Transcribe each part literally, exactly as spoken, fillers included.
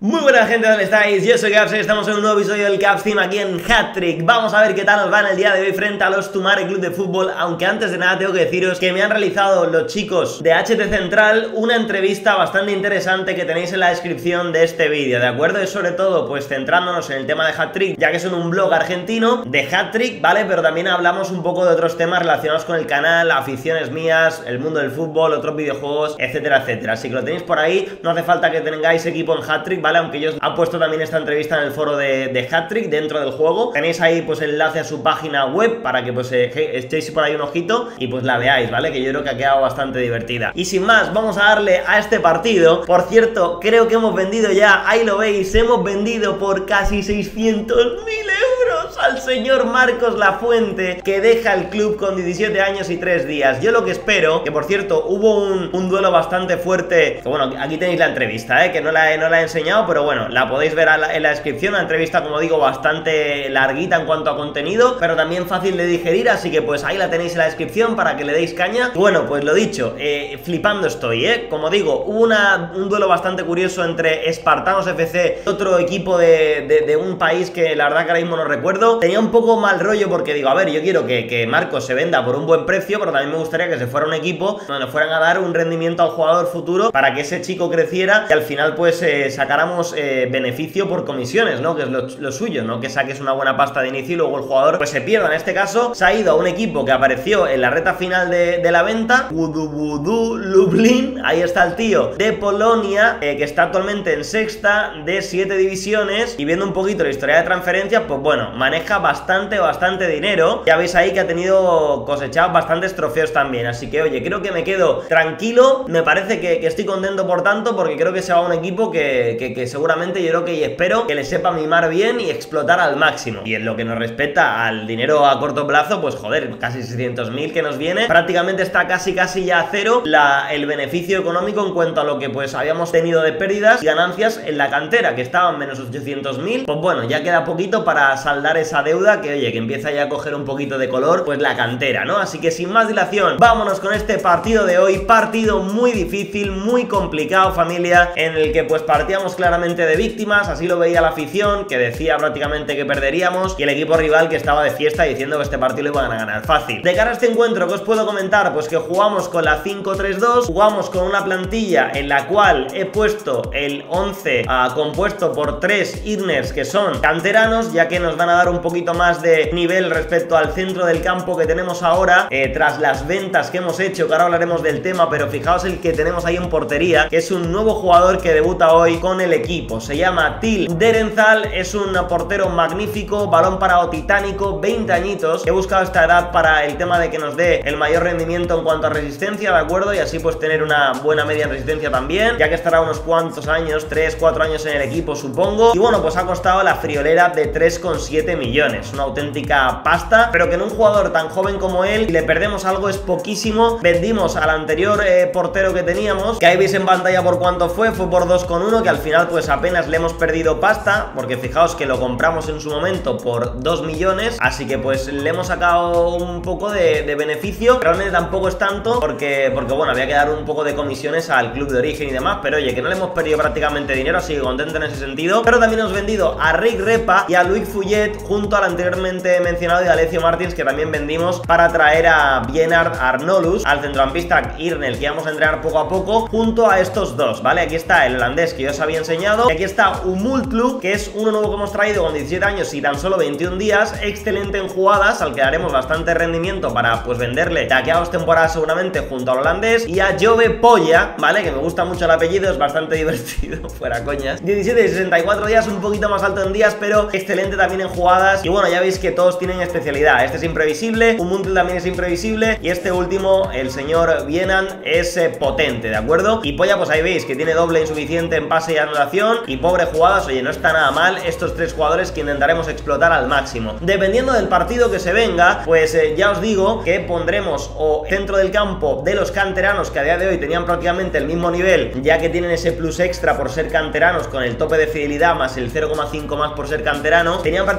Muy buena gente, ¿dónde estáis? Yo soy Caps y estamos en un nuevo episodio del Caps Team aquí en Hat-Trick. Vamos a ver qué tal nos va en el día de hoy frente a los Tumare Club de Fútbol. Aunque antes de nada tengo que deciros que me han realizado los chicos de H T Central una entrevista bastante interesante que tenéis en la descripción de este vídeo, ¿de acuerdo? Es sobre todo pues centrándonos en el tema de Hat-Trick, ya que son un blog argentino de Hat-Trick, ¿vale? Pero también hablamos un poco de otros temas relacionados con el canal, aficiones mías, el mundo del fútbol, otros videojuegos, etcétera, etcétera. Así que lo tenéis por ahí, no hace falta que tengáis equipo en Hat-Trick, ¿vale? Aunque ellos han puesto también esta entrevista en el foro de, de Hat-Trick dentro del juego. Tenéis ahí pues el enlace a su página web para que pues eh, echéis por ahí un ojito y pues la veáis, ¿vale? Que yo creo que ha quedado bastante divertida. Y sin más, vamos a darle a este partido. Por cierto, creo que hemos vendido ya, ahí lo veis, hemos vendido por casi seiscientos mil euros al señor Marcos Lafuente, que deja el club con diecisiete años y tres días. Yo lo que espero, que por cierto hubo un, un duelo bastante fuerte, que bueno, aquí tenéis la entrevista, ¿eh? Que no la, he, no la he enseñado, pero bueno, la podéis ver la, en la descripción. Una entrevista, como digo, bastante larguita en cuanto a contenido, pero también fácil de digerir, así que pues ahí la tenéis en la descripción para que le deis caña. Y bueno, pues lo dicho, eh, flipando estoy, ¿eh? Como digo, hubo una, un duelo bastante curioso entre Espartanos F C, otro equipo de, de, de un país que la verdad que ahora mismo no recuerdo. Tenía un poco mal rollo porque digo, a ver, yo quiero que, que Marcos se venda por un buen precio, pero también me gustaría que se fuera un equipo donde fueran a dar un rendimiento al jugador futuro para que ese chico creciera y al final pues eh, sacáramos eh, beneficio por comisiones, ¿no? Que es lo, lo suyo, ¿no? Que saques una buena pasta de inicio y luego el jugador pues se pierda. En este caso se ha ido a un equipo que apareció en la recta final de, de la venta, Budu Lublin. Ahí está el tío de Polonia, eh, que está actualmente en sexta de siete divisiones, y viendo un poquito la historia de transferencias, pues bueno, maneja bastante, bastante dinero. Ya veis ahí que ha tenido cosechados bastantes trofeos también, así que oye, creo que me quedo tranquilo. Me parece que, que estoy contento por tanto, porque creo que se va a un equipo que, que, que seguramente yo creo que y espero que le sepa mimar bien y explotar al máximo. Y en lo que nos respecta al dinero a corto plazo, pues joder, casi seiscientos mil que nos viene, prácticamente está casi casi ya a cero la, el beneficio económico en cuanto a lo que pues habíamos tenido de pérdidas y ganancias en la cantera, que estaban menos ochocientos mil. Pues bueno, ya queda poquito para saldar esa deuda que oye, que empieza ya a coger un poquito de color pues la cantera, ¿no? Así que sin más dilación, vámonos con este partido de hoy. Partido muy difícil, muy complicado, familia, en el que pues partíamos claramente de víctimas. Así lo veía la afición, que decía prácticamente que perderíamos, y el equipo rival que estaba de fiesta diciendo que este partido lo iban a ganar fácil. De cara a este encuentro, ¿qué os puedo comentar? Pues que jugamos con la cinco tres dos, jugamos con una plantilla en la cual he puesto el once uh, compuesto por tres Irners que son canteranos, ya que nos van a dar un poquito más de nivel respecto al centro del campo que tenemos ahora, eh, tras las ventas que hemos hecho, que ahora hablaremos del tema, pero fijaos el que tenemos ahí en portería, que es un nuevo jugador que debuta hoy con el equipo. Se llama Til Derenzal, es un portero magnífico, balón parado titánico, veinte añitos. He buscado esta edad para el tema de que nos dé el mayor rendimiento en cuanto a resistencia, ¿de acuerdo? Y así pues tener una buena media en resistencia también, ya que estará unos cuantos años, tres, cuatro años en el equipo supongo. Y bueno, pues ha costado la friolera de tres coma siete millones, una auténtica pasta, pero que en un jugador tan joven como él, si le perdemos algo es poquísimo. Vendimos al anterior eh, portero que teníamos, que ahí veis en pantalla por cuánto fue, fue por dos coma uno, que al final pues apenas le hemos perdido pasta, porque fijaos que lo compramos en su momento por dos millones, así que pues le hemos sacado un poco de, de beneficio. Realmente tampoco es tanto, porque, porque bueno, había que dar un poco de comisiones al club de origen y demás, pero oye, que no le hemos perdido prácticamente dinero, así que contento en ese sentido. Pero también hemos vendido a Rick Repa y a Luis Fouillet, junto al anteriormente mencionado de Alessio Martins, que también vendimos para traer a Bienard Arnolus, al centrocampista Irnel, que vamos a entrenar poco a poco, junto a estos dos, ¿vale? Aquí está el holandés que yo os había enseñado, y aquí está Umultlu, que es uno nuevo que hemos traído con diecisiete años y tan solo veintiún días, excelente en jugadas, al que daremos bastante rendimiento para pues venderle de aquí a dos temporadas seguramente junto al holandés. Y a Jove Polla, ¿vale? Que me gusta mucho el apellido, es bastante divertido, fuera coñas. diecisiete y sesenta y cuatro días, un poquito más alto en días, pero excelente también en jugadas. Y bueno, ya veis que todos tienen especialidad. Este es imprevisible, Umultlu también es imprevisible, y este último, el señor Bienan, es eh, potente, ¿de acuerdo? Y Polla, pues ahí veis que tiene doble insuficiente en pase y anulación, y pobre jugadas, oye, no está nada mal. Estos tres jugadores que intentaremos explotar al máximo. Dependiendo del partido que se venga, pues eh, ya os digo que pondremos o centro del campo de los canteranos, que a día de hoy tenían prácticamente el mismo nivel, ya que tienen ese plus extra por ser canteranos, con el tope de fidelidad más el cero coma cinco más por ser canterano, tenían prácticamente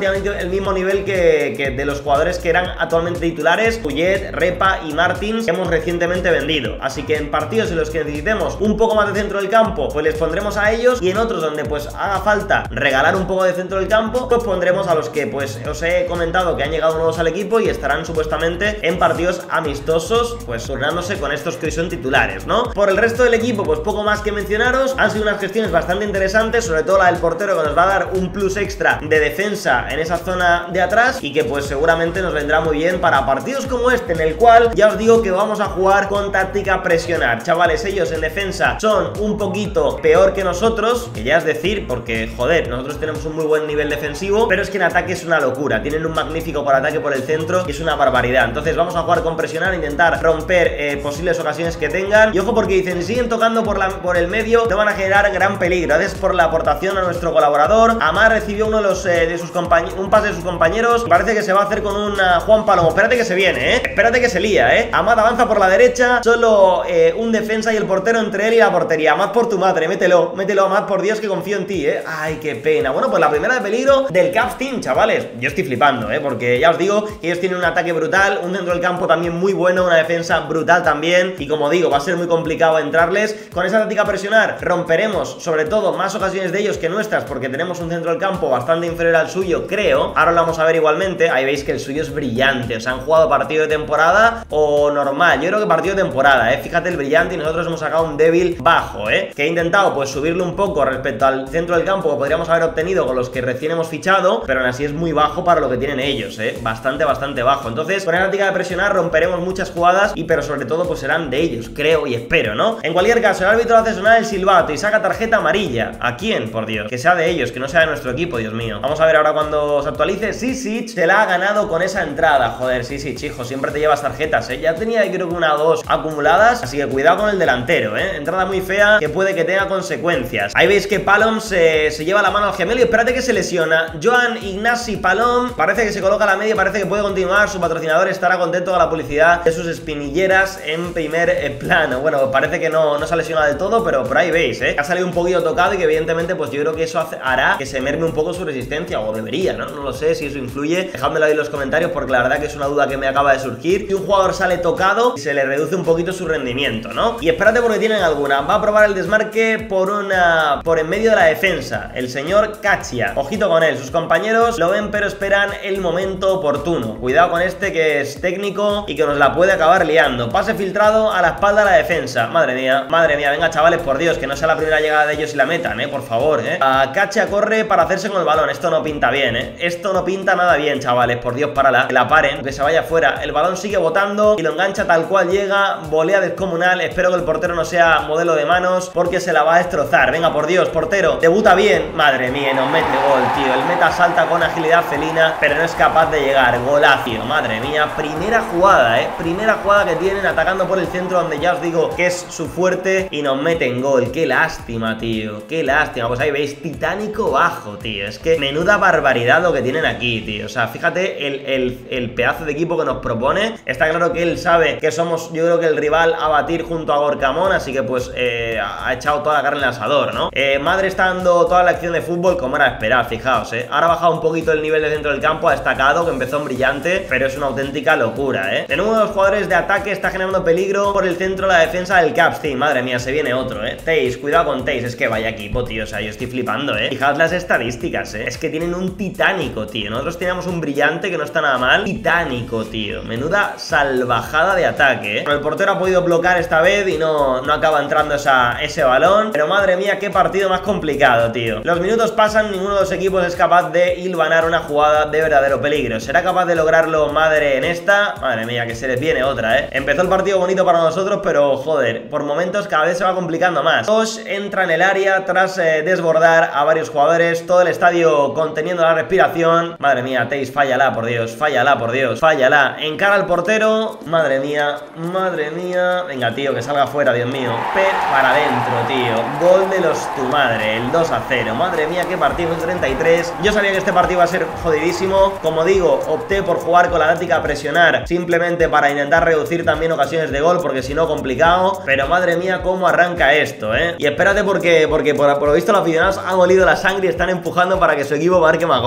el mismo nivel que, que de los jugadores que eran actualmente titulares, Puyet, Repa y Martins, que hemos recientemente vendido. Así que en partidos en los que necesitemos un poco más de centro del campo, pues les pondremos a ellos, y en otros donde pues haga falta regalar un poco de centro del campo, pues pondremos a los que pues os he comentado que han llegado nuevos al equipo y estarán supuestamente en partidos amistosos, pues turnándose con estos que son titulares, ¿no? Por el resto del equipo, pues poco más que mencionaros. Han sido unas gestiones bastante interesantes, sobre todo la del portero, que nos va a dar un plus extra de defensa en esa zona de atrás y que pues seguramente nos vendrá muy bien para partidos como este, en el cual ya os digo que vamos a jugar con táctica presionar. Chavales, ellos en defensa son un poquito peor que nosotros, que ya es decir, porque joder, nosotros tenemos un muy buen nivel defensivo, pero es que en ataque es una locura. Tienen un magnífico por ataque por el centro y es una barbaridad. Entonces vamos a jugar con presionar, intentar romper eh, posibles ocasiones que tengan. Y ojo, porque dicen, si siguen tocando por, la, por el medio, no van a generar gran peligro. Gracias por la aportación a nuestro colaborador. Amar recibió uno de los eh, de sus compañeros, un pase de sus compañeros. Parece que se va a hacer con un uh, Juan Palomo. Espérate que se viene, eh. Espérate que se lía, eh. Amad avanza por la derecha. Solo eh, un defensa y el portero entre él y la portería. Amad, por tu madre, mételo, mételo, Amad, por Dios, que confío en ti, eh. Ay, qué pena. Bueno, pues la primera de peligro del Caps Team, chavales. Yo estoy flipando, eh, porque ya os digo, ellos tienen un ataque brutal, un centro del campo también muy bueno, una defensa brutal también. Y como digo, va a ser muy complicado entrarles. Con esa táctica presionar romperemos sobre todo más ocasiones de ellos que nuestras, porque tenemos un centro del campo bastante inferior al suyo, creo. Ahora lo vamos a ver igualmente. Ahí veis que el suyo es brillante. O sea, han jugado partido de temporada o normal. Yo creo que partido de temporada, eh. Fíjate el brillante, y nosotros hemos sacado un débil bajo, eh. Que he intentado pues subirle un poco respecto al centro del campo que podríamos haber obtenido con los que recién hemos fichado, pero aún así es muy bajo para lo que tienen ellos, eh. Bastante, bastante bajo. Entonces, con la táctica de presionar romperemos muchas jugadas, y pero sobre todo pues serán de ellos, creo y espero, ¿no? En cualquier caso, el árbitro hace sonar el silbato y saca tarjeta amarilla. ¿A quién? Por Dios. Que sea de ellos, que no sea de nuestro equipo, Dios mío. Vamos a ver ahora cuando se actualice. Sisic se la ha ganado con esa entrada. Joder, Sisic, hijo, siempre te llevas tarjetas, eh. Ya tenía, creo que una o dos acumuladas, así que cuidado con el delantero, eh. Entrada muy fea que puede que tenga consecuencias. Ahí veis que Palom se, se lleva la mano al gemelo y espérate que se lesiona. Joan Ignasi Palom parece que se coloca a la media, parece que puede continuar. Su patrocinador estará contento con la publicidad de sus espinilleras en primer eh, plano. Bueno, parece que no, no se ha lesionado del todo, pero por ahí veis, eh. Ha salido un poquito tocado y que evidentemente pues yo creo que eso hace, hará que se merme un poco su resistencia, o debería, ¿no? No lo sé si eso influye. Dejádmelo ahí en los comentarios, porque la verdad que es una duda que me acaba de surgir. Si un jugador sale tocado, se le reduce un poquito su rendimiento, ¿no? Y espérate porque tienen alguna. Va a probar el desmarque por una... por en medio de la defensa, el señor Kachia. Ojito con él, sus compañeros lo ven pero esperan el momento oportuno. Cuidado con este que es técnico y que nos la puede acabar liando. Pase filtrado a la espalda de la defensa. Madre mía, madre mía, venga chavales, por Dios, que no sea la primera llegada de ellos y la metan, eh, por favor, eh. A Kachia corre para hacerse con el balón. Esto no pinta bien, eh. Esto no pinta nada bien, chavales, por Dios, párala. Que la paren, que se vaya fuera. El balón sigue botando y lo engancha tal cual llega. Volea descomunal. Espero que el portero no sea modelo de manos, porque se la va a destrozar. Venga, por Dios, portero, debuta bien. Madre mía, nos mete gol, tío. El meta salta con agilidad felina, pero no es capaz de llegar. Golazo, madre mía. Primera jugada, eh. Primera jugada que tienen atacando por el centro, donde ya os digo que es su fuerte, y nos meten gol. Qué lástima, tío. Qué lástima. Pues ahí veis, titánico bajo, tío. Es que menuda barbaridad lo que tienen aquí, tío. O sea, fíjate el, el, el pedazo de equipo que nos propone. Está claro que él sabe que somos, yo creo que el rival a batir junto a Gorkamon, así que pues eh, ha echado toda la carne en el asador, ¿no? Eh, Madre está dando toda la acción de fútbol como era de esperar, fijaos, eh. Ahora ha bajado un poquito el nivel de centro del campo, ha destacado, que empezó en brillante, pero es una auténtica locura, eh. De nuevo, los jugadores de ataque está generando peligro por el centro de la defensa del Caps Team. Madre mía, se viene otro, eh. Taze, cuidado con Taze, es que vaya equipo, tío. O sea, yo estoy flipando, eh. Fijaos las estadísticas, eh. Es que tienen un titánico, tío. Nosotros teníamos un brillante que no está nada mal. Titánico, tío. Menuda salvajada de ataque, eh. Pero el portero ha podido bloquear esta vez y no, no acaba entrando esa, ese balón. Pero madre mía, qué partido más complicado, tío. Los minutos pasan, ninguno de los equipos es capaz de hilvanar una jugada de verdadero peligro. ¿Será capaz de lograrlo Madre en esta? Madre mía, que se les viene otra, eh. Empezó el partido bonito para nosotros, pero joder, por momentos cada vez se va complicando más. Tosh entra en el área tras eh, desbordar a varios jugadores, todo el estadio conteniendo la respiración. Madre mía, Taze, fállala, por Dios, fállala, por Dios, fállala. Encara al portero. Madre mía, madre mía. Venga, tío, que salga fuera, Dios mío. P para adentro, tío. Gol de los tu madre, el dos a cero. Madre mía, qué partido, el treinta y tres. Yo sabía que este partido iba a ser jodidísimo. Como digo, opté por jugar con la táctica a presionar, simplemente para intentar reducir también ocasiones de gol, porque si no, complicado. Pero madre mía, cómo arranca esto, eh. Y espérate porque, porque por, por lo visto los aficionados han olido la sangre y están empujando para que su equipo marque más goles. La verdad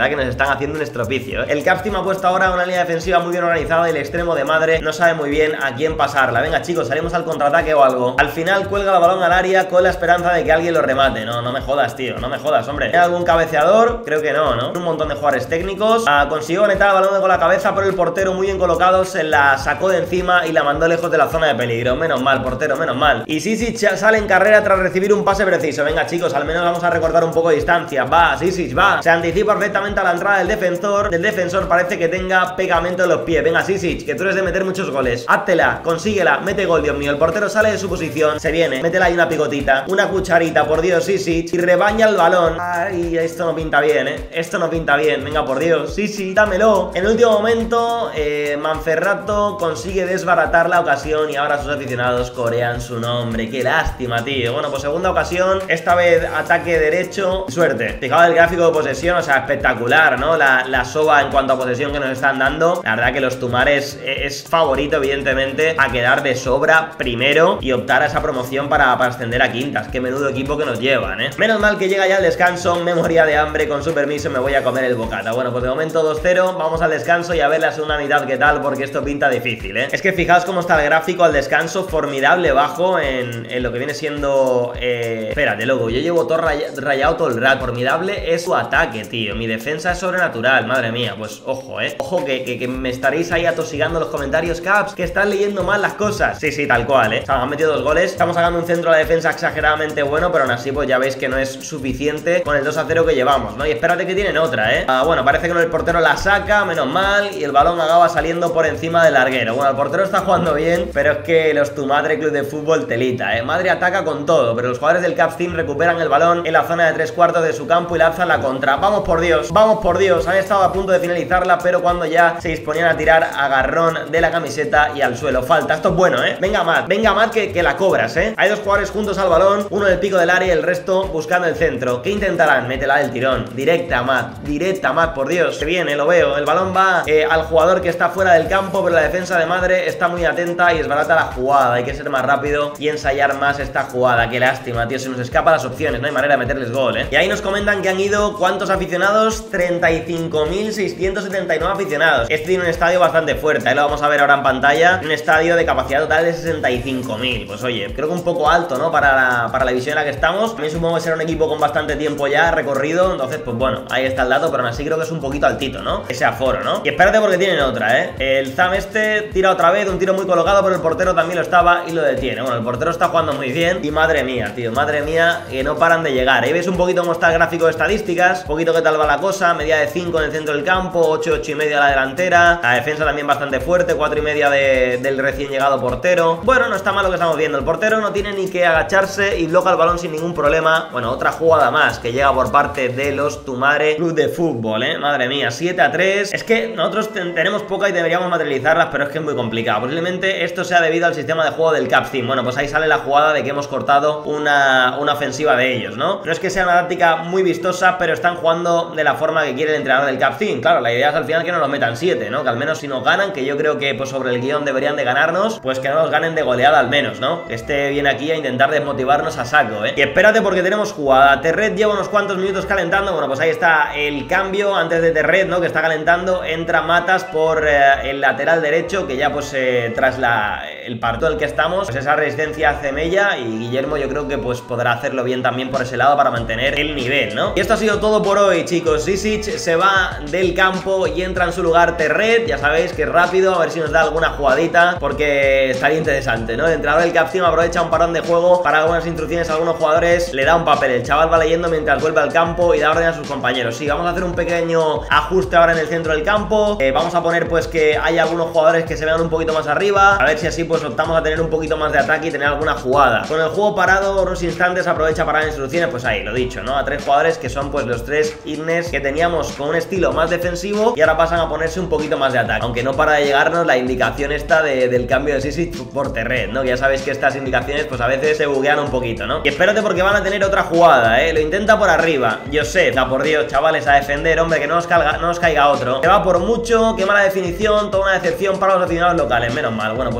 verdad que nos están haciendo un estropicio, ¿eh? El Caps Team ha puesto ahora una línea defensiva muy bien organizada y el extremo de Madre no sabe muy bien a quién pasarla. Venga, chicos, salimos al contraataque o algo. Al final cuelga el balón al área con la esperanza de que alguien lo remate. No, no me jodas, tío, no me jodas, hombre. ¿Hay algún cabeceador? Creo que no, ¿no? Un montón de jugadores técnicos. Ah, consiguió conectar el balón con la cabeza, pero el portero muy bien colocado se la sacó de encima y la mandó lejos de la zona de peligro. Menos mal, portero, menos mal. Y Sisic sale en carrera tras recibir un pase preciso. Venga, chicos, al menos vamos a recortar un poco de distancia. Va, Sisic, va. Se anticipa perfectamente a la entrada del defensor. El defensor parece que tenga pegamento en los pies. Venga, Sisic, que tú eres de meter muchos goles. Háztela, consíguela, mete gol, Dios mío. El portero sale de su posición, se viene, métela ahí una picotita, una cucharita, por Dios, Sisic, y rebaña el balón. Ay, esto no pinta bien, eh. Esto no pinta bien. Venga, por Dios, Sisic, dámelo. En el último momento, eh, Manferrato consigue desbaratar la ocasión y ahora sus aficionados corean su nombre. Qué lástima, tío. Bueno, pues segunda ocasión, esta vez ataque derecho. Suerte. Fijaos el gráfico de posesión, o sea, espectacular, ¿no? La, la soba en cuanto a posesión que nos están dando. La verdad que los Tumares es favorito, evidentemente, a quedar de sobra primero y optar a esa promoción para, para ascender a quintas. Qué menudo equipo que nos llevan, ¿eh? Menos mal que llega ya el descanso. Me moría de hambre, con su permiso me voy a comer el bocata. Bueno, pues de momento dos cero. Vamos al descanso y a ver la segunda mitad qué tal, porque esto pinta difícil, ¿eh? Es que fijaos cómo está el gráfico al descanso, formidable bajo en, en lo que viene siendo... Eh... Espérate, loco, yo llevo todo ray rayado todo el rato. Formidable es su ataque, tío. Mi defensa es sobrenatural, madre mía. Pues ojo, ¿eh? Ojo que, que, que me estaréis ahí atosigando en los comentarios, Caps, que están leyendo mal las cosas. Sí, sí, tal cual, ¿eh? O sea, han metido dos goles. Estamos sacando un centro a la defensa exageradamente bueno, pero aún así pues ya veis que no es suficiente con el dos a cero que llevamos, ¿no? Y espérate que tienen otra, ¿eh? Ah, bueno, parece que no, el portero la saca, menos mal, y el balón acaba saliendo por encima del larguero. Bueno, el portero está jugando bien, pero es que los Tu Madre Club de Fútbol telita, ¿eh? Madre ataca con todo, pero los jugadores del Caps Team recuperan el balón en la zona de tres cuartos de su campo y lanzan la contra. Vamos por Dios, vamos por Dios. Han estado a punto de finalizarla, pero cuando ya se disponían a tirar, agarrón de la camiseta y al suelo. Falta, esto es bueno, ¿eh? Venga, Matt, venga, Matt, que, que la cobras, ¿eh? Hay dos jugadores juntos al balón, uno en el pico del área y el resto buscando el centro. ¿Qué intentarán? Métela del tirón. Directa, Matt, directa, Matt, por Dios. Se viene, lo veo. El balón va eh, al jugador que está fuera del campo, pero la defensa de Madre está muy atenta y esbarata la jugada. Hay que ser más rápido y ensayar más esta jugada. Qué lástima, tío, se nos escapan las opciones, no hay manera de meterles gol, ¿eh? Y ahí nos comentan que han ido, ¿cuántos aficionados? treinta y cinco mil seiscientos setenta y nueve aficionados. Este tiene un estadio bastante fuerte, ahí lo vamos a ver ahora en pantalla. Un estadio de capacidad total de sesenta y cinco mil. Pues oye, creo que un poco alto, ¿no? Para la, para la división en la que estamos. También supongo que será un equipo con bastante tiempo ya recorrido. Entonces, pues bueno, ahí está el dato, pero aún así creo que es un poquito altito, ¿no? Ese aforo, ¿no? Y espérate porque tienen otra, ¿eh? El Zam este tira otra vez, un tiro muy colocado, pero el portero también lo estaba y lo detiene. Bueno, el portero está jugando muy bien. Y madre mía, tío, madre mía, que no paran de llegar. Ahí ves un poquito cómo está el gráfico de estadísticas, un poquito qué tal va la cosa. Media de cinco en el centro del campo, ocho, ocho y media a la delantera. La defensa también bastante fuerte, cuatro y media de, del recién llegado portero. Bueno, no está mal lo que estamos viendo. El portero no tiene ni que agacharse y bloquea el balón sin ningún problema. Bueno, otra jugada más que llega por parte de los Tu Madre Club de Fútbol, ¿eh? Madre mía, siete a tres. Es que nosotros ten tenemos poca y deberíamos materializarlas, pero es que es muy complicado. Posiblemente esto sea debido al sistema de juego del Caps Team. Bueno, pues ahí sale la jugada de que hemos cortado una, una ofensiva de ellos, ¿no? No es que sea una táctica muy vistosa, pero están jugando de la forma que quiere el entrenador del Caps Team. Claro, la idea es al final que no nos metan siete, ¿no? Que al menos si nos ganan, que yo creo que pues sobre el guión deberían de ganarnos, pues que no nos ganen de goleada al menos, ¿no? Que esté bien aquí a intentar desmotivarnos a saco, ¿eh? Y espérate porque tenemos jugada. Terret lleva unos cuantos minutos calentando. Bueno, pues ahí está el cambio antes de Terret, ¿no? Que está calentando. Entra Matas por eh, el lateral derecho, que ya pues eh, tras la, el parto del que estamos, pues esa resistencia hace mella y Guillermo yo creo que pues podrá hacerlo bien también por ese lado para mantener el nivel, ¿no? Y esto ha sido todo por hoy, chicos. Sisic se va del campo y entra en su lugar Terret. Ya sabéis que es rápido, a ver si nos da alguna jugadita, porque estaría interesante, ¿no? El entrenador del Caps Team aprovecha un parón de juego para algunas instrucciones a algunos jugadores, le da un papel, el chaval va leyendo mientras vuelve al campo y da orden a sus compañeros. Sí, vamos a hacer un pequeño ajuste ahora en el centro del campo, eh, vamos a poner pues que hay algunos jugadores que se vean un poquito más arriba, a ver si así pues optamos a tener un poquito más de ataque y tener alguna jugada. Con el juego parado unos instantes aprovecha para dar instrucciones, pues ahí, lo dicho, ¿no? A tres jugadores que son pues los tres Ignes que teníamos con un estilo más defensivo y ahora pasan a ponerse un poquito más de ataque, aunque no para de llegarnos la indicación esta de, del cambio de Sisic por Terret, ¿no? Que ya sabéis que estas indicaciones pues a veces se buguean un poquito, ¿no? Y espérate porque van a tener otra jugada, ¿eh? Lo intenta por arriba, Josep, da por Dios, chavales, a defender, hombre, que no nos, calga, no nos caiga otro. Se va por mucho, qué mala definición, toda una decepción para los aficionados locales, menos mal. Bueno, pues jugada que se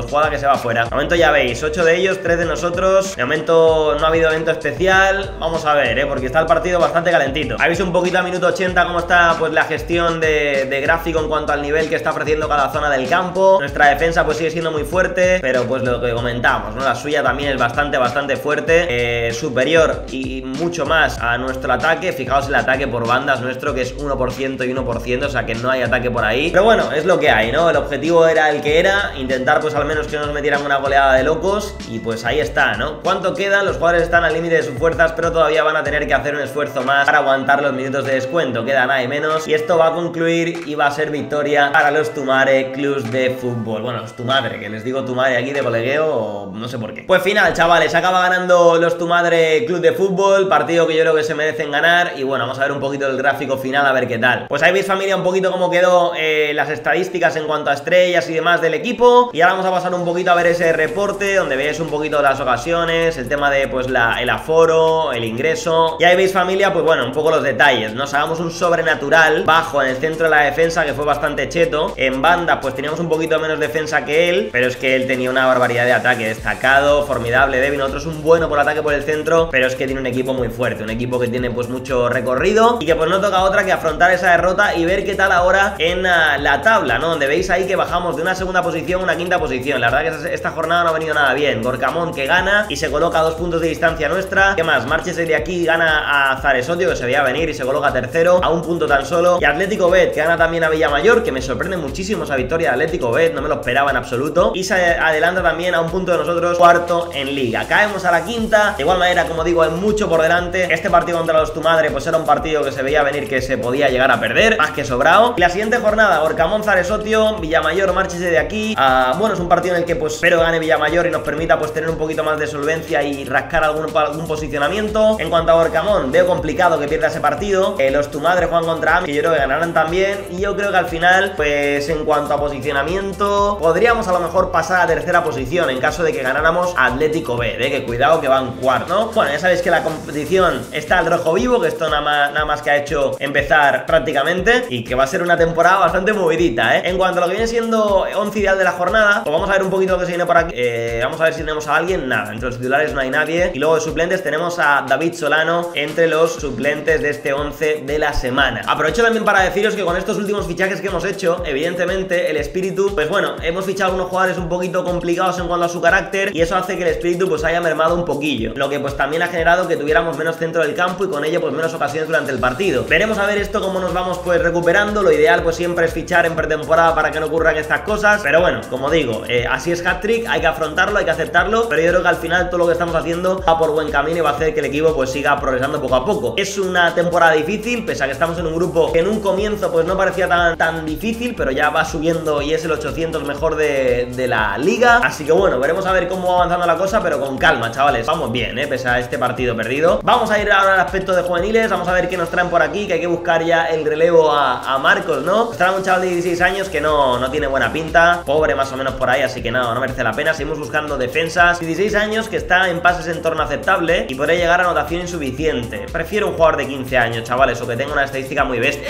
se va fuera. De momento ya veis, ocho de ellos, tres de nosotros. De momento no ha habido evento especial. Vamos a ver, ¿eh? Porque está el partido bastante calentito. Habéis un poquito a minuto ochenta cómo está pues la gestión de, de gráfico en cuanto al nivel que está ofreciendo cada zona del campo. Nuestra defensa pues sigue siendo muy fuerte, pero pues lo que comentamos, ¿no? La suya también es bastante, bastante fuerte, eh, superior y mucho más a nuestro ataque. Fijaos el ataque por bandas nuestro, que es uno por ciento y uno por ciento, o sea que no hay ataque por ahí. Pero bueno, es lo que hay, ¿no? El objetivo era el que era, intentar pues al menos que no nos metieran una goleada de locos, y pues ahí está, ¿no? ¿Cuánto queda? Los jugadores están al límite de sus fuerzas, pero todavía van a tener que hacer un esfuerzo más para aguantar los minutos de descuento. Queda nada y menos, y esto va a concluir y va a ser victoria para los Tumare Club de Fútbol. Bueno, los Tumadre, que les digo Tumare aquí de colegueo, o no sé por qué. Pues final, chavales, acaba ganando los Tumadre Club de Fútbol, partido que yo creo que se merecen ganar, y bueno, vamos a ver un poquito el gráfico final, a ver qué tal. Pues ahí veis, familia, un poquito cómo quedó eh, las estadísticas en cuanto a estrellas y demás del equipo, y ahora vamos a pasar un poquito a ver ese reporte, donde veis un poquito las ocasiones, el tema de pues la, el aforo, el ingreso, y ahí veis, familia, pues bueno, un poco los detalles. Nos hagamos un sobrenatural bajo en el centro de la defensa, que fue bastante cheto. En banda pues teníamos un poquito menos defensa que él, pero es que él tenía una barbaridad de ataque, destacado, formidable. Devin, otro es un bueno por ataque por el centro, pero es que tiene un equipo muy fuerte, un equipo que tiene pues mucho recorrido, y que pues no toca otra que afrontar esa derrota y ver qué tal ahora en uh, la tabla, ¿no? Donde veis ahí que bajamos de una segunda posición a una quinta posición. La verdad que esta jornada no ha venido nada bien. Gorkamon, que gana y se coloca a dos puntos de distancia nuestra. ¿Qué más? Márchese de aquí, gana a Zaresotio, que se veía venir, y se coloca tercero a un punto tan solo. Y Atlético Bet, que gana también a Villamayor, que me sorprende muchísimo esa victoria de Atlético Bet, no me lo esperaba en absoluto, y se adelanta también a un punto de nosotros, cuarto en liga. Caemos a la quinta, de igual manera, como digo, hay mucho por delante. Este partido contra los Tumadre pues era un partido que se veía venir, que se podía llegar a perder, más que sobrado. Y la siguiente jornada, Gorkamon, Zaresotio, Villamayor, márchese de aquí. Uh, bueno, es un partido en el que pues espero gane Villamayor y nos permita pues tener un poquito más de solvencia y rascar algún, algún posicionamiento. En cuanto a Gorkamon, veo complicado que pierda ese partido. eh, Los Tumadre juegan contra Ami, que yo creo que ganarán también, y yo creo que al final pues en cuanto a posicionamiento podríamos a lo mejor pasar a tercera posición en caso de que ganáramos a Atlético B, ¿eh? Que cuidado que van cuarto, ¿no? Bueno, ya sabéis que la competición está al rojo vivo, que esto nada más, nada más que ha hecho empezar prácticamente, y que va a ser una temporada bastante movidita, ¿eh? En cuanto a lo que viene siendo once ideal de la jornada, pues vamos a ver un poquito lo que se viene por aquí. eh, Vamos a ver si tenemos a alguien. Nada, entre los titulares no hay nadie, y luego de suplentes tenemos a David Solano entre los suplentes de este once de la semana. Aprovecho también para deciros que con estos últimos fichajes que hemos hecho, evidentemente el espíritu, pues bueno, hemos fichado algunos jugadores un poquito complicados en cuanto a su carácter, y eso hace que el espíritu pues haya mermado un poquillo, lo que pues también ha generado que tuviéramos menos centro del campo y con ello pues menos ocasiones durante el partido. Veremos a ver esto cómo nos vamos pues recuperando. Lo ideal pues siempre es fichar en pretemporada para que no ocurran estas cosas, pero bueno, como digo, eh, así es hat-trick, hay que afrontarlo, hay que aceptarlo, pero yo creo que al final todo lo que estamos haciendo va por buen camino y va a hacer que el equipo pues siga progresando poco a poco. Es una temporada difícil, pese a que estamos en un grupo que en un comienzo pues no parecía tan, tan difícil, pero ya va subiendo y es el ochocientos mejor de, de la liga, así que bueno, veremos a ver cómo va avanzando la cosa, pero con calma, chavales, vamos bien, eh, pese a este partido perdido. Vamos a ir ahora al aspecto de juveniles, vamos a ver qué nos traen por aquí, que hay que buscar ya el relevo a, a Marcos, ¿no? Nos trae un chaval de dieciséis años que no, no tiene buena pinta, pobre más o menos por ahí, así que no, no merece la pena. Seguimos buscando defensas. Dieciséis años que está en pases en torno aceptable y podría llegar a anotación insuficiente. Prefiero un jugador de quince años, chavales, o que tenga una estadística muy bestia.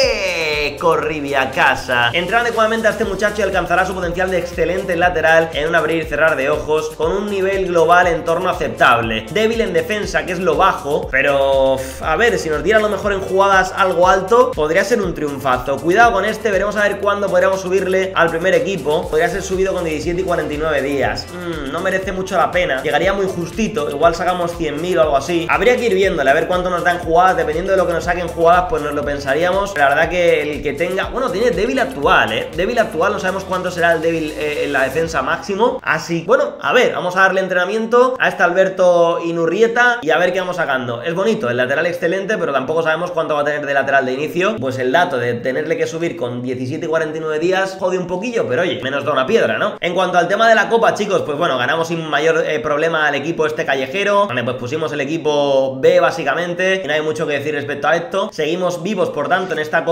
¡Eh! Corribia a casa. Entrar adecuadamente a este muchacho y alcanzará su potencial de excelente lateral en un abrir y cerrar de ojos, con un nivel global en torno aceptable. Débil en defensa, que es lo bajo, pero a ver, si nos diera a lo mejor en jugadas algo alto, podría ser un triunfazo. Cuidado con este, veremos a ver cuándo podríamos subirle al primer equipo. Podría ser subido con diecisiete y cuarenta y nueve días. Mm, no merece mucho la pena. Llegaría muy justito, igual sacamos cien mil o algo así. Habría que ir viéndole, a ver cuánto nos dan jugadas. Dependiendo de lo que nos saquen jugadas, pues nos lo pensaríamos. Pero la verdad que el que tenga... Bueno, tiene débil actual, ¿eh? Débil actual, no sabemos cuánto será el débil eh, en la defensa máximo. Así, bueno, a ver, vamos a darle entrenamiento a este Alberto Inurrieta y a ver qué vamos sacando. Es bonito, el lateral excelente, pero tampoco sabemos cuánto va a tener de lateral de inicio. Pues el dato de tenerle que subir con diecisiete y cuarenta y nueve días jode un poquillo, pero oye, menos da una piedra, ¿no? En cuanto al tema de la copa, chicos, pues bueno, ganamos sin mayor eh, problema al equipo este callejero, donde pues pusimos el equipo B básicamente, y no hay mucho que decir respecto a esto. Seguimos vivos, por tanto, en esta copa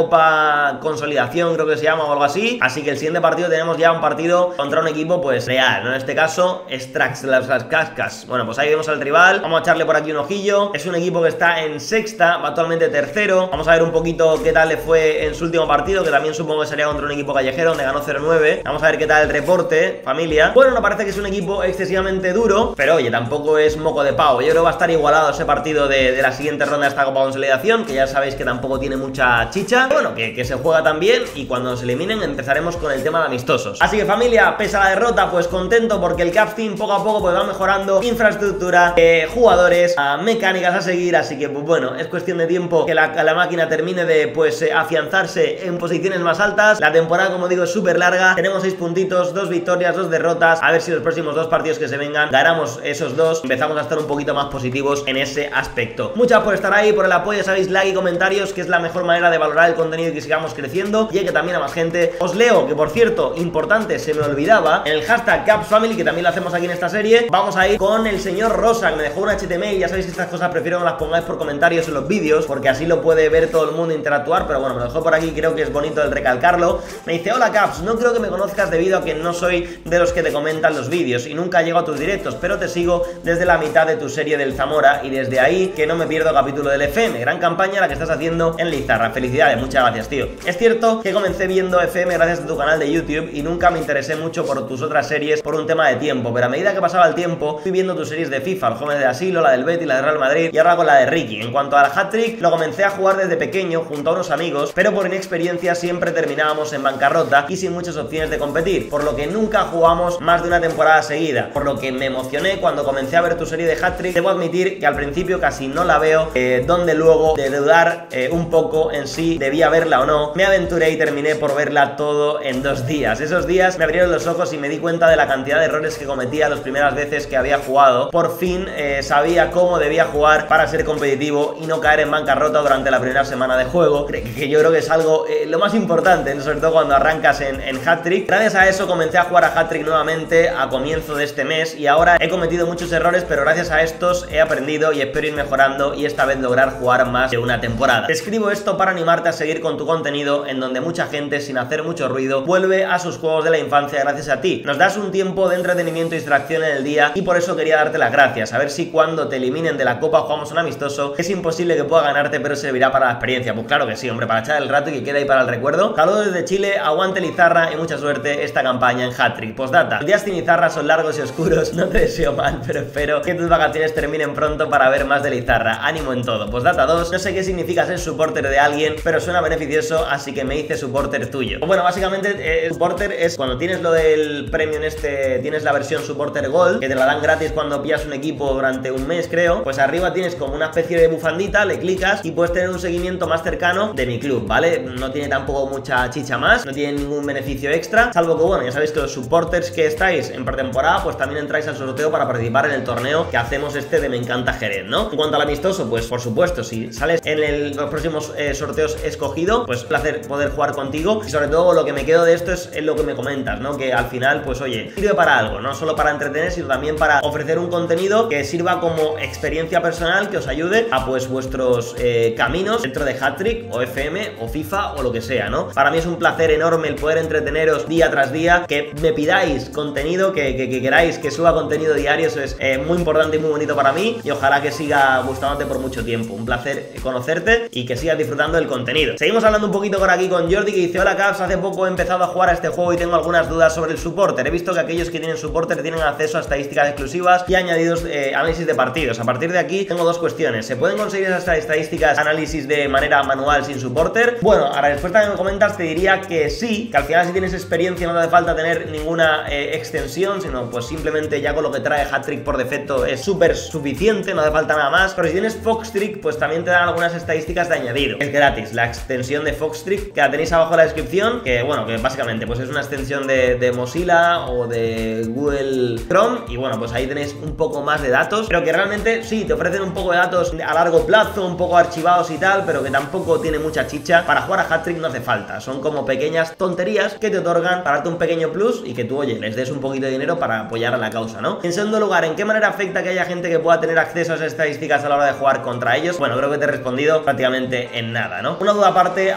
última consolidación, creo que se llama o algo así. Así que el siguiente partido tenemos ya un partido contra un equipo pues real, ¿no? En este caso, Strax las Cascas. Bueno, pues ahí vemos al rival. Vamos a echarle por aquí un ojillo. Es un equipo que está en sexta, va actualmente tercero. Vamos a ver un poquito qué tal le fue en su último partido, que también supongo que sería contra un equipo callejero, donde ganó cero nueve. Vamos a ver qué tal el reporte, familia. Bueno, no parece que es un equipo excesivamente duro, pero oye, tampoco es moco de pavo. Yo creo que va a estar igualado ese partido de, de la siguiente ronda de esta Copa Consolidación, que ya sabéis que tampoco tiene mucha chicha. Bueno, que, que se juega también, y cuando nos eliminen empezaremos con el tema de amistosos. Así que familia, pese a la derrota, pues contento porque el Caps Team poco a poco pues va mejorando infraestructura, eh, jugadores, a mecánicas a seguir. Así que pues bueno, es cuestión de tiempo que la, la máquina termine de pues eh, afianzarse en posiciones más altas. La temporada, como digo, es súper larga. Tenemos seis puntitos, dos victorias, dos derrotas. A ver si los próximos dos partidos que se vengan ganamos esos dos, empezamos a estar un poquito más positivos en ese aspecto. Muchas por estar ahí, por el apoyo, sabéis, like y comentarios, que es la mejor manera de valorar el contenido y que sigamos creciendo, llegue también a más gente. Os leo, que por cierto, importante, se me olvidaba, en el hashtag CapsFamily, que también lo hacemos aquí en esta serie, vamos a ir con el señor Rosa, que me dejó un H T M L. Ya sabéis que estas cosas prefiero que las pongáis por comentarios en los vídeos, porque así lo puede ver todo el mundo, interactuar, pero bueno, me lo dejó por aquí, creo que es bonito el recalcarlo. Me dice: hola Caps, no creo que me conozcas debido a que no soy de los que te comentan los vídeos y nunca llego a tus directos, pero te sigo desde la mitad de tu serie del Zamora y desde ahí que no me pierdo capítulo del F M. Gran campaña la que estás haciendo en Lizarra. Felicidades, muchas gracias, tío. Es cierto que comencé viendo F M gracias a tu canal de YouTube y nunca me interesé mucho por tus otras series por un tema de tiempo, pero a medida que pasaba el tiempo fui viendo tus series de FIFA, el Jóvenes de Asilo, la del Betis, la del Real Madrid y ahora con la de Ricky. En cuanto al hat-trick, lo comencé a jugar desde pequeño junto a unos amigos, pero por inexperiencia siempre terminábamos en bancarrota y sin muchas opciones de competir, por lo que nunca jugamos más de una temporada seguida, por lo que me emocioné cuando comencé a ver tu serie de hat-trick. Debo admitir que al principio casi no la veo, eh, donde luego de dudar eh, un poco en si debía verla o no, me aventuré y terminé por verla todo en dos días. Esos días me abrieron los ojos y me di cuenta de la cantidad de errores que cometía las primeras veces que había jugado. Por fin eh, sabía cómo debía jugar para ser competitivo y no caer en bancarrota durante la primera semana de juego, que, que yo creo que es algo eh, lo más importante, ¿no? Sobre todo cuando arrancas en, en hat-trick. Gracias a eso comencé a jugar a hat-trick nuevamente a comienzo de este mes y ahora he cometido muchos errores, pero gracias a estos he aprendido y espero ir mejorando y esta vez lograr jugar más de una temporada. Te escribo esto para animarte a seguir con tu contenido, en donde mucha gente, sin hacer mucho ruido, vuelve a sus juegos de la infancia gracias a ti. Nos das un tiempo de entretenimiento y distracción en el día y por eso quería darte las gracias. A ver si cuando te eliminen de la copa jugamos un amistoso. Es imposible que pueda ganarte, pero servirá para la experiencia. Pues claro que sí, hombre, para echar el rato y que quede ahí para el recuerdo. Saludos desde Chile, aguante Lizarra y mucha suerte esta campaña en hat-trick. Postdata: los días sin Lizarra son largos y oscuros, no te deseo mal, pero espero que tus vacaciones terminen pronto para ver más de Lizarra. Ánimo en todo. Postdata dos: no sé qué significa ser supporter de alguien, pero suena beneficioso, así que me hice supporter tuyo. Bueno, básicamente eh, supporter es cuando tienes lo del premio en este, tienes la versión supporter gold, que te la dan gratis cuando pillas un equipo durante un mes, creo. Pues arriba tienes como una especie de bufandita, le clicas y puedes tener un seguimiento más cercano de mi club, ¿vale? No tiene tampoco mucha chicha más, no tiene ningún beneficio extra, salvo que bueno, ya sabéis que los supporters que estáis en pretemporada, pues también entráis al sorteo para participar en el torneo que hacemos este de Me Encanta Jerez, ¿no? En cuanto al amistoso, pues por supuesto, si sales en el, los próximos eh, sorteos escogido, pues un placer poder jugar contigo y sobre todo lo que me quedo de esto es, es lo que me comentas, ¿no? Que al final, pues oye, sirve para algo, no solo para entretener, sino también para ofrecer un contenido que sirva como experiencia personal, que os ayude a pues vuestros eh, caminos dentro de hat-trick o F M o FIFA o lo que sea, ¿no? Para mí es un placer enorme el poder entreteneros día tras día, que me pidáis contenido, que, que, que queráis que suba contenido diario, eso es eh, muy importante y muy bonito para mí y ojalá que siga gustándote por mucho tiempo. Un placer conocerte y que sigas disfrutando del contenido. Seguimos hablando un poquito por aquí con Jordi, que dice: hola Caps, hace poco he empezado a jugar a este juego y tengo algunas dudas sobre el supporter. He visto que aquellos que tienen supporter tienen acceso a estadísticas exclusivas y añadidos eh, análisis de partidos. A partir de aquí tengo dos cuestiones: ¿se pueden conseguir esas estadísticas, análisis de manera manual sin supporter? Bueno, a la respuesta que me comentas te diría que sí, que al final si tienes experiencia no hace falta tener ninguna eh, extensión, sino pues simplemente ya con lo que trae hat-trick por defecto es súper suficiente, no hace falta nada más. Pero si tienes Foxtrick, pues también te dan algunas estadísticas de añadido. Es gratis, la extensión de Foxtrick, que la tenéis abajo en la descripción, que bueno, que básicamente pues es una extensión de, de Mozilla o de Google Chrome y bueno, pues ahí tenéis un poco más de datos, pero que realmente sí, te ofrecen un poco de datos a largo plazo, un poco archivados y tal, pero que tampoco tiene mucha chicha. Para jugar a hat-trick no hace falta, son como pequeñas tonterías que te otorgan para darte un pequeño plus y que tú, oye, les des un poquito de dinero para apoyar a la causa, ¿no? En segundo lugar, ¿en qué manera afecta que haya gente que pueda tener acceso a esas estadísticas a la hora de jugar contra ellos? Bueno, creo que te he respondido prácticamente en nada, ¿no? Una duda aparte,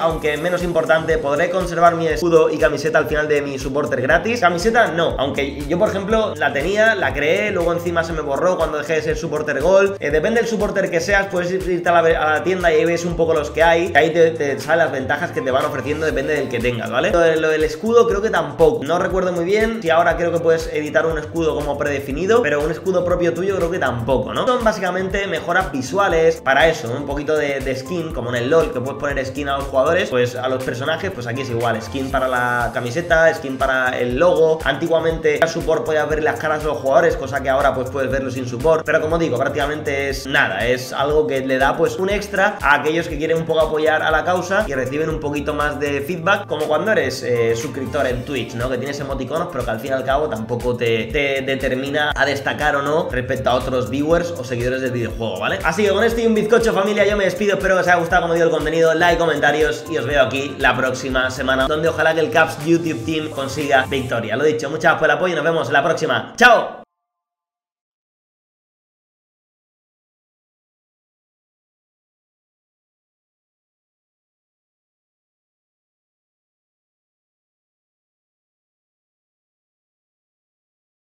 aunque menos importante, podré conservar mi escudo y camiseta al final de mi supporter gratis. Camiseta no, aunque yo por ejemplo la tenía, la creé, luego encima se me borró cuando dejé de ser supporter gold. eh, Depende del supporter que seas, puedes irte a la, a la tienda y ahí ves un poco los que hay, que ahí te, te salen las ventajas que te van ofreciendo, depende del que tengas, ¿vale? Lo, de, lo del escudo creo que tampoco, no recuerdo muy bien si ahora creo que puedes editar un escudo como predefinido, pero un escudo propio tuyo creo que tampoco, ¿no? Son básicamente mejoras visuales para eso, ¿no? Un poquito de, de skin, como en el LoL, que puedes poner skin a los jugadores, pues a los personajes, pues aquí es igual, skin para la camiseta, skin para el logo. Antiguamente al support podías ver las caras de los jugadores, cosa que ahora pues puedes verlo sin support, pero como digo, prácticamente es nada, es algo que le da pues un extra a aquellos que quieren un poco apoyar a la causa y reciben un poquito más de feedback, como cuando eres eh, suscriptor en Twitch, ¿no? Que tienes emoticonos, pero que al fin y al cabo tampoco te, te determina a destacar o no respecto a otros viewers o seguidores del videojuego, ¿vale? Así que con esto y un bizcocho, familia, yo me despido, espero que os haya gustado como digo el contenido, like, comentarios y os veo aquí la próxima semana, donde ojalá que el Caps YouTube Team consiga victoria. Lo dicho, muchas gracias por el apoyo y nos vemos en la próxima. ¡Chao!